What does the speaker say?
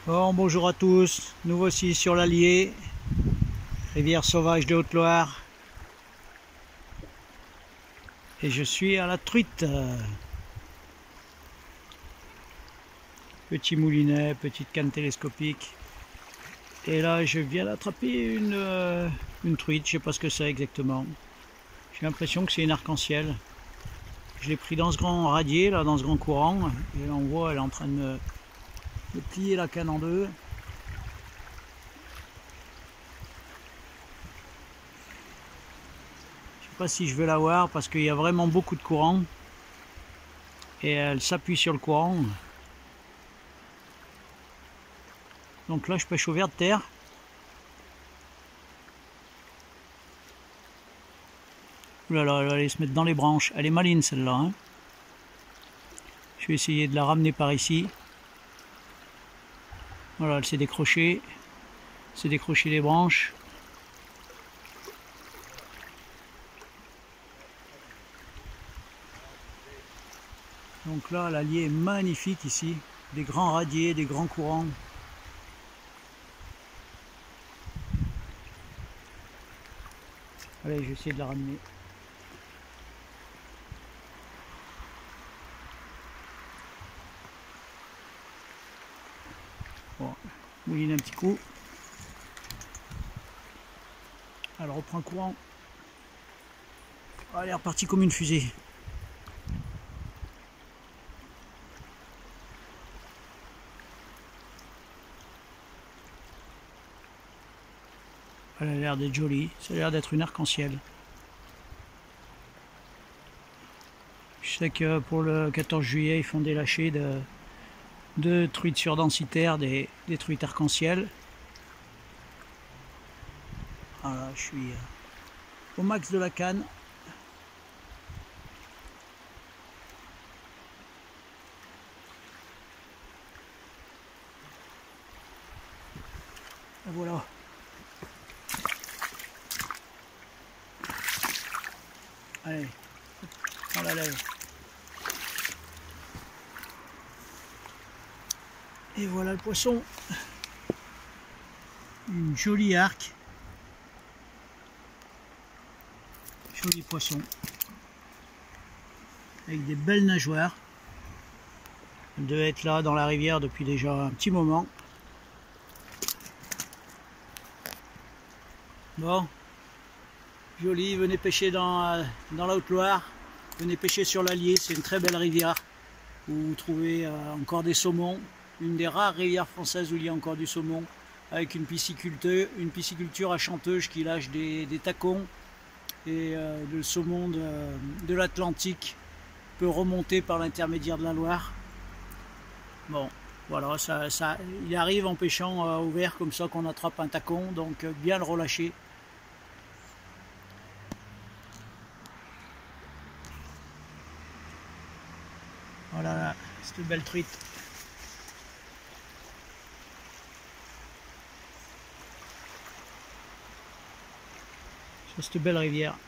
Bon, bonjour à tous, nous voici sur l'Allier, rivière sauvage de Haute-Loire, et je suis à la truite. Petit moulinet, petite canne télescopique, et là je viens d'attraper une truite, je sais pas ce que c'est exactement. J'ai l'impression que c'est une arc-en-ciel. Je l'ai pris dans ce grand radier, là, dans ce grand courant, et là on voit elle est en train de plier la canne en deux. Je sais pas si je vais la voir parce qu'il y a vraiment beaucoup de courant et elle s'appuie sur le courant. Donc là je pêche au ver de terre. Ouh là là, elle va aller se mettre dans les branches. Elle est maline celle-là, hein. Je vais essayer de la ramener par ici. Voilà, elle s'est décrochée. C'est décroché les branches. Donc là, l'Allier est magnifique ici. Des grands radiers, des grands courants. Allez, je vais essayer de la ramener. Bon, mouline un petit coup. Elle reprend courant. Elle est repartie comme une fusée. Elle a l'air d'être jolie, ça a l'air d'être une arc-en-ciel. Je sais que pour le 14 juillet, ils font des lâchers de truites surdensitaires, des truites arc-en-ciel. Voilà, je suis au max de la canne. Et voilà. Allez, on la lève. Et voilà le poisson. Une jolie arc. Joli poisson. Avec des belles nageoires. Elle devait être là dans la rivière depuis déjà un petit moment. Bon. Joli, venez pêcher dans la Haute-Loire. Venez pêcher sur l'Allier, c'est une très belle rivière. Où vous trouvez encore des saumons. Une des rares rivières françaises où il y a encore du saumon. Avec une pisciculture à Chanteuse qui lâche des tacons. Et le saumon de l'Atlantique peut remonter par l'intermédiaire de la Loire. Bon, voilà, il arrive en pêchant au ver comme ça qu'on attrape un tacon. Donc bien le relâcher. Voilà, cette belle truite. Sur cette belle rivière.